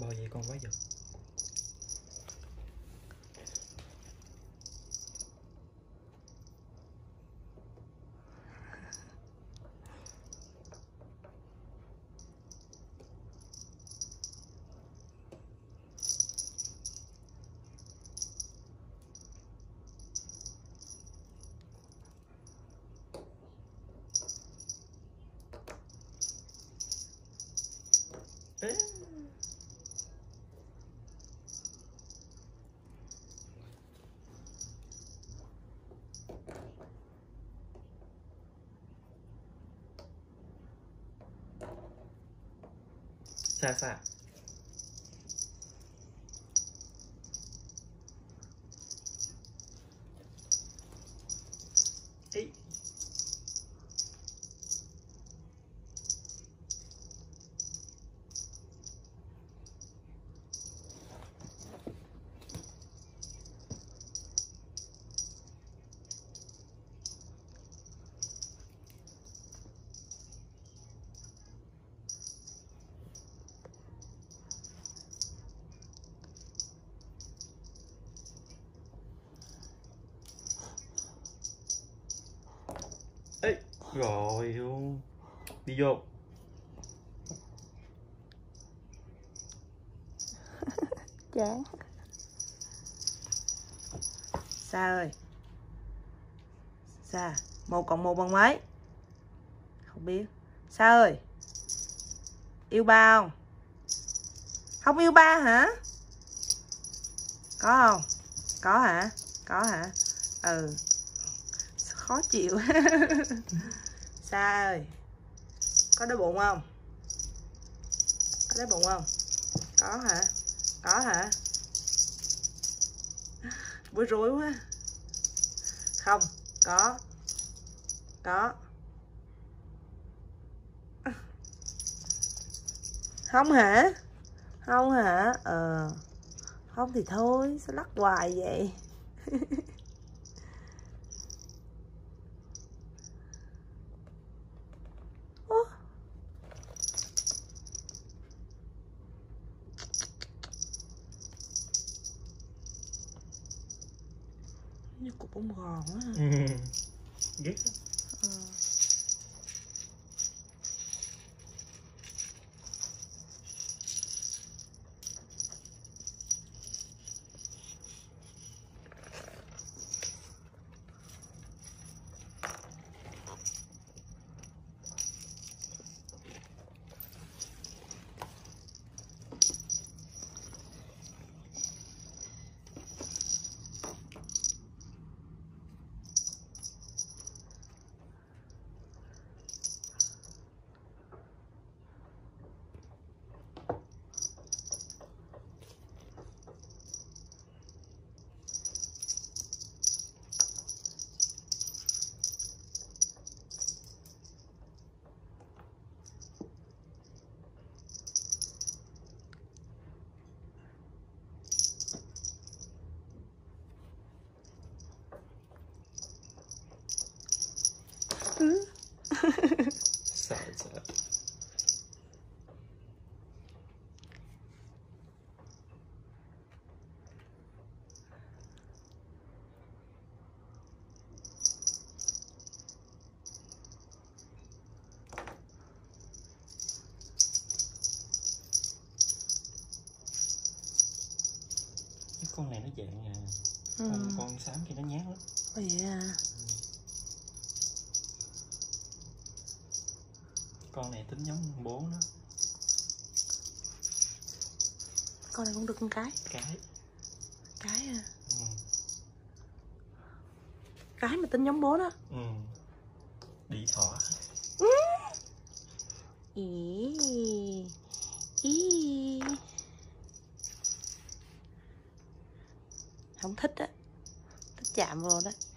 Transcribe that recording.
Bò gì con quái vật. Xa xa. Ê. Ê, rồi luôn. Đi vô. Chán. Sa ơi. Sa, 1 cộng 1 bằng mấy? Không biết. Sa ơi. Yêu ba không? Không yêu ba hả? Có không? Có hả? Có hả? Ừ. Khó chịu. Sa ơi, có đói bụng không? Có đói bụng không? Có hả? Có hả? Bối rối quá. Không. Có. Có. Không hả? Không hả? Không thì thôi, sao lắc hoài vậy? Như cục bông gòn quá ha. Ghét. Sợ sợ. Cái con này nó dạng con xám kia nó nhát lắm. Vậy à. Con này tính giống bố nó. Con này cũng được con cái. Cái À. Cái mà tính giống bố đó. Đĩ thỏ. Ý. Ý. Không thích á. Thích chạm vô đó.